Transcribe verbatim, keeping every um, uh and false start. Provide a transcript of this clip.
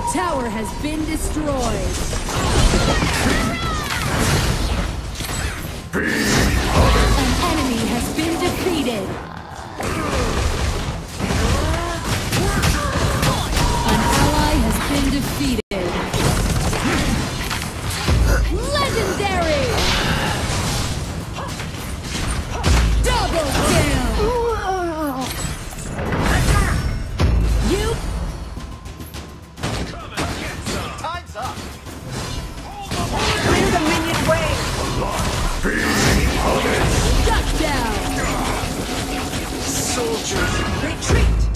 tower has been destroyed. An enemy has been defeated. An ally has been defeated. Legendary! Double kill! You Time's up. Clear the minion way. shut down! Soldiers, retreat.